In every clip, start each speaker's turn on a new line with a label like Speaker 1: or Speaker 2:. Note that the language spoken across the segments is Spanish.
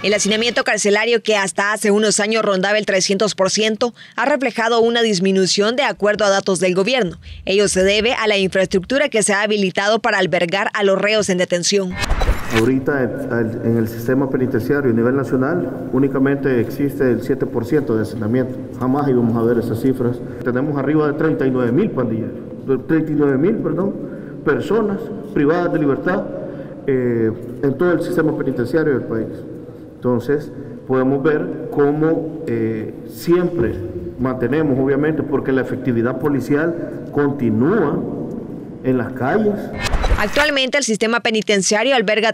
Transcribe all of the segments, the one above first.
Speaker 1: El hacinamiento carcelario, que hasta hace unos años rondaba el 300%, ha reflejado una disminución de acuerdo a datos del gobierno. Ello se debe a la infraestructura que se ha habilitado para albergar a los reos en detención.
Speaker 2: Ahorita en el sistema penitenciario a nivel nacional únicamente existe el 7% de hacinamiento. Jamás íbamos a ver esas cifras. Tenemos arriba de 39.000 pandilleros, 39.000 personas privadas de libertad en todo el sistema penitenciario del país. Entonces podemos ver cómo siempre mantenemos, obviamente, porque la efectividad policial continúa en las calles.
Speaker 1: Actualmente el sistema penitenciario alberga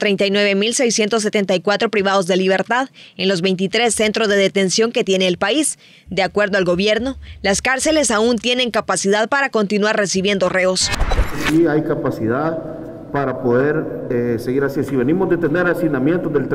Speaker 1: 39.674 privados de libertad en los 23 centros de detención que tiene el país. De acuerdo al gobierno, las cárceles aún tienen capacidad para continuar recibiendo reos.
Speaker 2: Sí hay capacidad para poder seguir así. Si venimos de tener hacinamientos del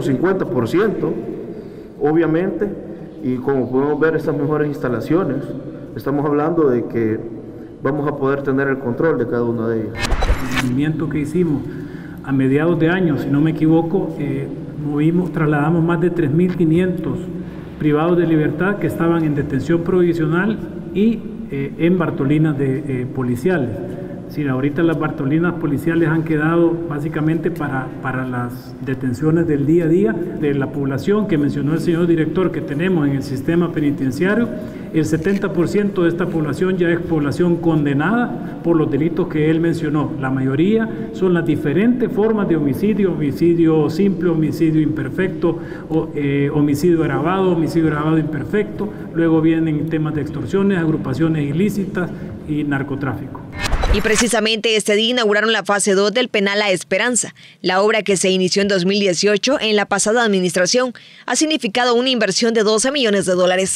Speaker 2: 350%, obviamente, y como podemos ver estas mejores instalaciones, estamos hablando de que vamos a poder tener el control de cada una de ellas.
Speaker 3: El movimiento que hicimos a mediados de año, si no me equivoco, trasladamos más de 3.500 privados de libertad que estaban en detención provisional y en bartolinas policiales. Sí, ahorita las bartolinas policiales han quedado básicamente para las detenciones del día a día de la población que mencionó el señor director que tenemos en el sistema penitenciario. El 70% de esta población ya es población condenada por los delitos que él mencionó. La mayoría son las diferentes formas de homicidio: homicidio simple, homicidio imperfecto, homicidio agravado imperfecto. Luego vienen temas de extorsiones, agrupaciones ilícitas y narcotráfico.
Speaker 1: Y precisamente este día inauguraron la fase 2 del penal La Esperanza. La obra, que se inició en 2018 en la pasada administración, ha significado una inversión de $12 millones.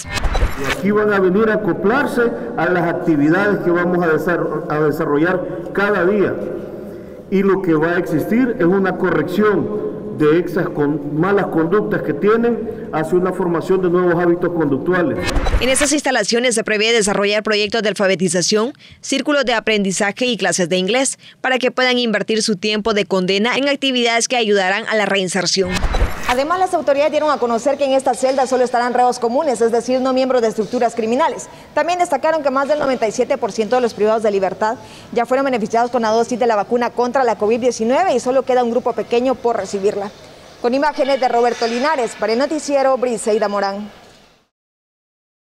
Speaker 2: Y aquí van a venir a acoplarse a las actividades que vamos a desarrollar cada día. Y lo que va a existir es una corrección de esas malas conductas que tienen hacia una formación de nuevos hábitos conductuales.
Speaker 1: En estas instalaciones se prevé desarrollar proyectos de alfabetización, círculos de aprendizaje y clases de inglés para que puedan invertir su tiempo de condena en actividades que ayudarán a la reinserción.
Speaker 4: Además, las autoridades dieron a conocer que en estas celdas solo estarán reos comunes, es decir, no miembros de estructuras criminales. También destacaron que más del 97% de los privados de libertad ya fueron beneficiados con la dosis de la vacuna contra la COVID-19 y solo queda un grupo pequeño por recibirla. Con imágenes de Roberto Linares, para el noticiero Briseida Morán.